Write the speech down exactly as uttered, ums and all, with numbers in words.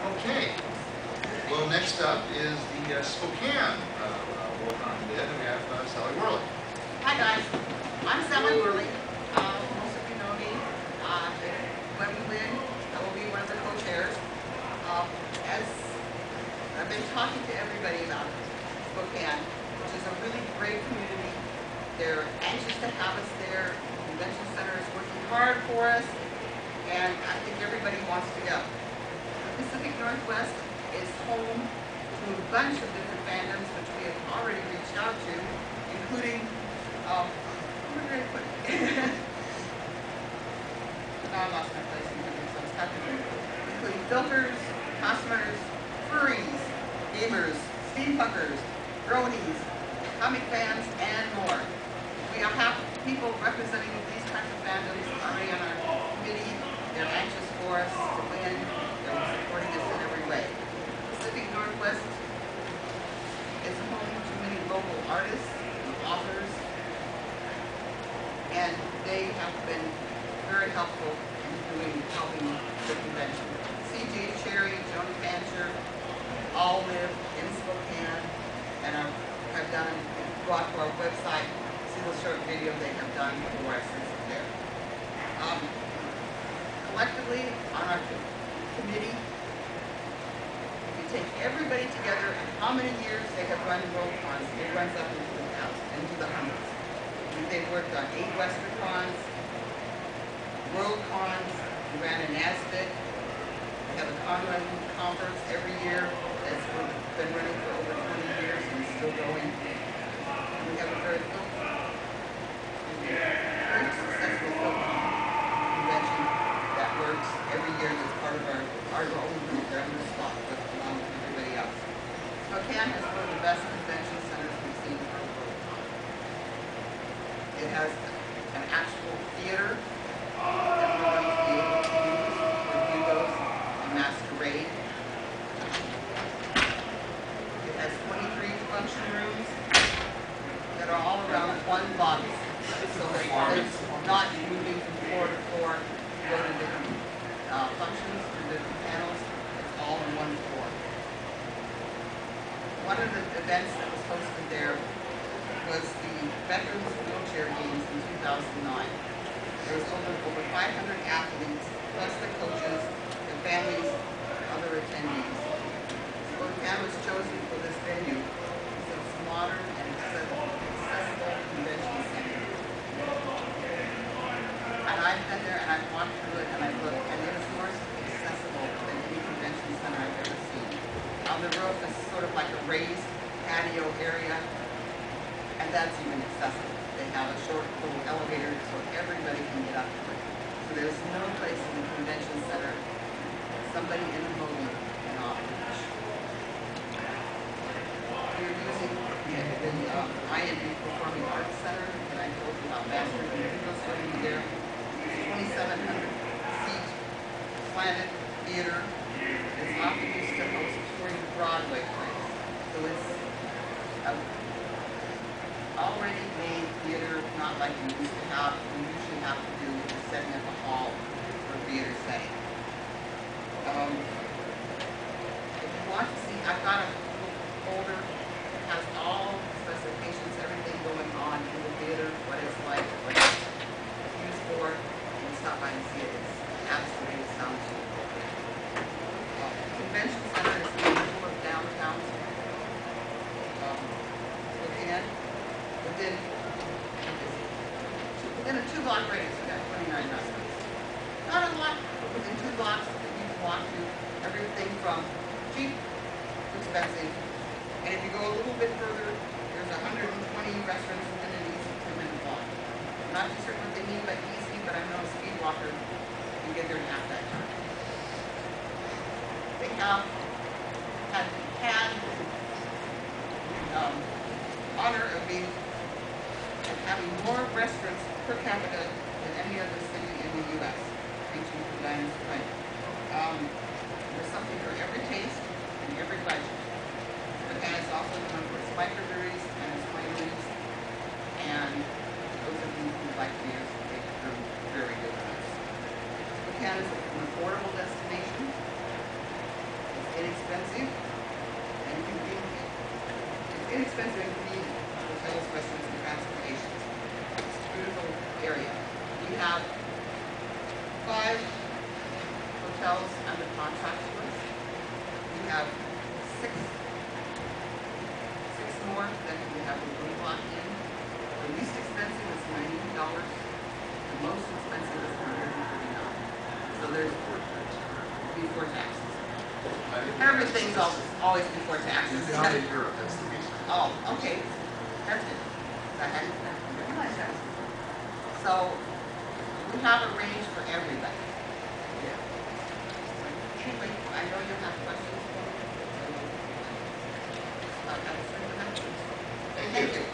Okay. Well, next up is the uh, Spokane uh, uh, Worldcon bid, and we have uh, Sally Worley. Hi guys, I'm Sally Worley. Uh, most of you know me. Uh, when we win, I will be one of the co-chairs. Uh, as I've been talking to everybody about Spokane, which is a really great community. They're anxious to have us there. The convention center is working hard for us, and I think everybody wants to go. The Pacific Northwest is home to a bunch of different fandoms, which we have already reached out to, including, um, where did I put it? Now I lost my place in here, so it's happening. Including filters, costumers, furries, gamers, steampunkers, bronies, comic fans, and more. We have people representing these kinds of fandoms already on our committee. They're anxious for us to win. They're supporting us in every way. Pacific Northwest is home to many local artists and authors, and they have been very helpful in doing, helping the convention. C J Cherry, Joni Fancher, all live in Spokane and are, have done, go out to our website, see the short video they have done for us since it's there. Um, collectively, on our committee, if you take everybody together and how many years they have run Worldcons, it runs up into the thousands, into the hundreds. They've worked on eight Westercons, Worldcons, we ran a NASBIC, we have a con running conference every year that's been running for over twenty years and is still going. And we have a very, very successful film convention that works every year as part of our, our own group. They're on the spot with, along with everybody else. Spokane is one of the best convention centers we've seen for the world. It has an actual theater that we're going to be able to use for Bugos and Masquerade. It has twenty-three function rooms that are all around one lobby, so that it's not moving from floor to floor to go to different uh, functions, to different panels. It's all in one floor. One of the events that was hosted there was the Veterans Wheelchair Games in two thousand nine. There was over, over five hundred athletes, plus the coaches, the families, and other attendees. Spokane was chosen for this venue because it's a modern and accessible, accessible convention center. And I've been there and I've walked through it and I've looked, and it is more accessible than any convention center I've ever seen. On the roof is sort of like a raised patio area, and that's even accessible. They have a short little elevator so everybody can get up to it. So there's no place in the convention center somebody in the movie cannot reach. We're using the, the um, I N D Performing Arts Center that I told you about last year. It's going to be there. twenty-seven hundred seat slanted theater. It's often used to host touring Broadway plays. So it's a already made theater, not like we used to have. We usually have to do setting up a hall for theater setting. Um, if you want to see, I've got a little folder that has all the specifications, everything going on in the theater, what it's like, what it's used for. You can stop by and see it. It's absolutely astonishing. Uh, the convention center is in the middle of downtown. Um, Spokane. Within, within a two-block radius, we've got twenty-nine restaurants. Not a lot, but within two blocks, you can walk to everything from cheap to expensive. And if you go a little bit further, there's one hundred twenty restaurants within an easy two-minute walk. I'm not too certain what they mean by easy, but I know a speed walker can get there in half that time. They have had, had um, honor of being and having more restaurants per capita than any other city in the U S, reaching for Diana's point. Um, there's something for every taste and every budget. Spokane is also known for its microbreweries and its wineries, and those of you who like beers, they're very good ones. Spokane is an affordable destination. inexpensive and convenient hotels, restaurants, and transportation. It's a beautiful area. We have five hotels under contract to us. We have six, six more that we have a room block in. The least expensive is ninety dollars. The most expensive is one hundred and thirty-nine dollars. So there's before taxes. Everything's al- always before taxes. Not in Europe, that's the reason. Oh, okay. That's good. I hadn't realized that. So we have a range for everybody. Anyway, I know you have questions. So, uh, that's it for that. Thank you. Thank you.